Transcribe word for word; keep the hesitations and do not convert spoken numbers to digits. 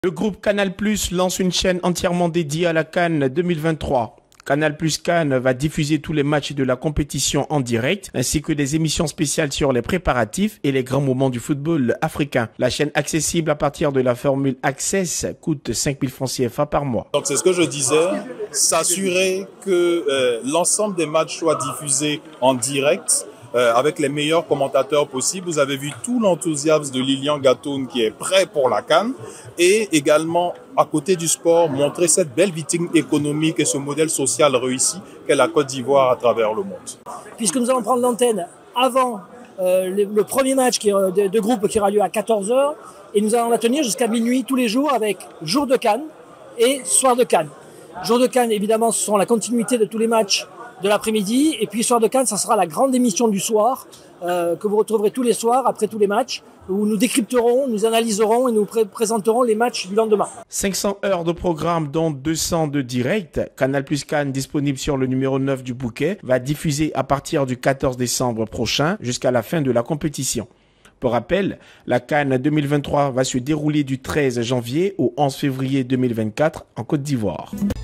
Le groupe Canal plus lance une chaîne entièrement dédiée à la CAN deux mille vingt-trois. Canal plus CAN va diffuser tous les matchs de la compétition en direct, ainsi que des émissions spéciales sur les préparatifs et les grands moments du football africain. La chaîne accessible à partir de la formule Access coûte cinq mille francs C F A par mois. Donc c'est ce que je disais, s'assurer que euh, l'ensemble des matchs soient diffusés en direct, Euh, avec les meilleurs commentateurs possibles. Vous avez vu tout l'enthousiasme de Lilian Gatoun qui est prêt pour la CAN, et également à côté du sport montrer cette belle vitrine économique et ce modèle social réussi qu'est la Côte d'Ivoire à travers le monde. Puisque nous allons prendre l'antenne avant euh, le, le premier match qui, de, de groupe qui aura lieu à quatorze heures, et nous allons la tenir jusqu'à minuit tous les jours avec jour de CAN et soir de CAN. Jour de CAN, évidemment, ce sont la continuité de tous les matchs de l'après-midi, et puis soir de CAN, ça sera la grande émission du soir euh, que vous retrouverez tous les soirs après tous les matchs, où nous décrypterons, nous analyserons et nous pré présenterons les matchs du lendemain. cinq cents heures de programme, dont deux cents de direct. Canal plus CAN, disponible sur le numéro neuf du bouquet, va diffuser à partir du quatorze décembre prochain jusqu'à la fin de la compétition. Pour rappel, la CAN deux mille vingt-trois va se dérouler du treize janvier au onze février deux mille vingt-quatre en Côte d'Ivoire.